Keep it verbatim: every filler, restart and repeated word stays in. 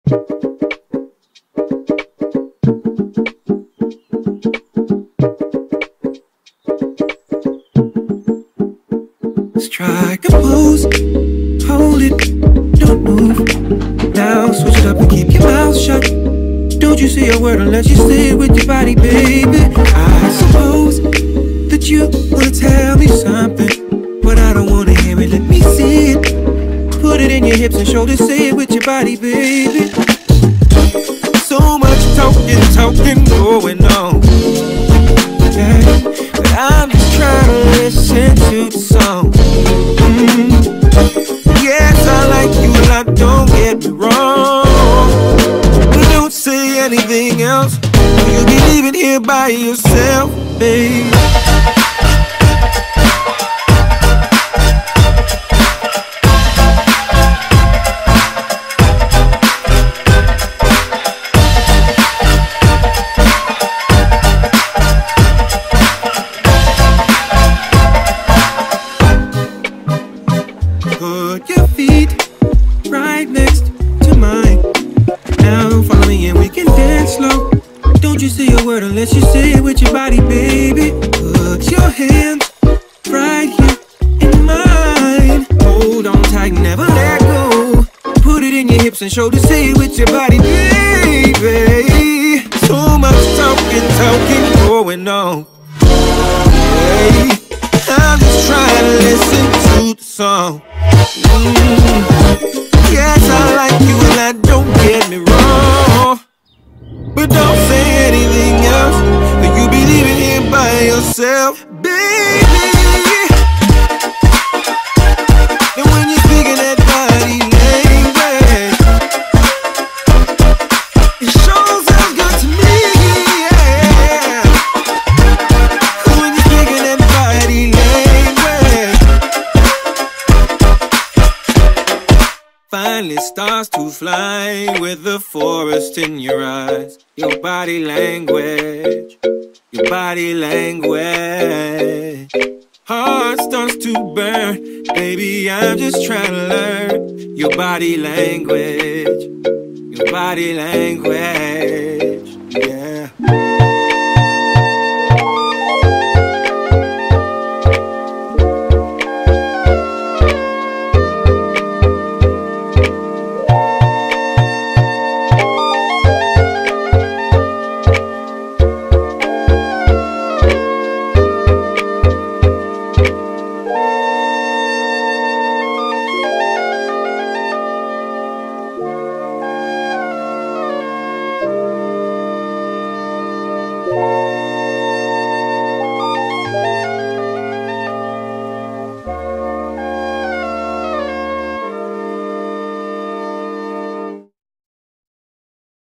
Strike a pose, hold it, don't move. Now switch it up and keep your mouth shut. Don't you say a word unless you say it with your body, baby. I suppose that you wanna tell me something, but I don't wanna hear it, let me see it. Put it in your hips and shoulders, say it with your body, baby. So much talking, talking going on, yeah, but I'm just trying to listen to the song. mm. Yes, I like you a lot, don't get me wrong, but don't say anything else, or you'll be leaving here by yourself, babe. Put your feet right next to mine. Now follow me and we can dance slow. Don't you say a word unless you say it with your body, baby. Put your hands right here in mine. Hold on tight, never let go. Put it in your hips and shoulders, say it with your body, baby. So much talking, talking going on. Hey, I'm just trying to listen to the song. Mm. Yes, I like you and that, don't get me wrong, but don't say anything else, or you'll be leaving here by yourself, baby. And when you're speaking that body language, it sure sounds good to me, yeah. When you're speaking that body language, finally starts to fly with the forest in your eyes. Your body language, your body language. Heart starts to burn, baby, I'm just trying to learn your body language, your body language.